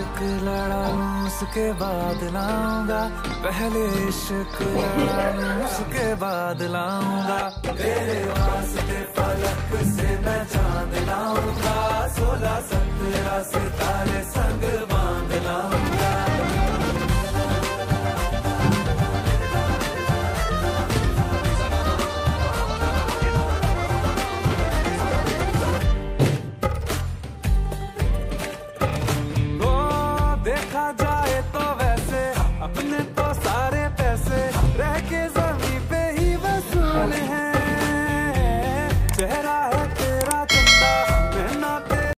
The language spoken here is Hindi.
इश्क लड़ा लूं उसके बाद लाऊंगा, पहले इश्क लड़ा लूं उसके बाद लाऊंगा। तेरे वास्ते फलक से मैं चांद लाऊंगा, 16-17 सितारे संग बांध लाऊंगा। देखा जाए तो वैसे अपने तो सारे पैसे रह के जमीन पे ही वसूल है।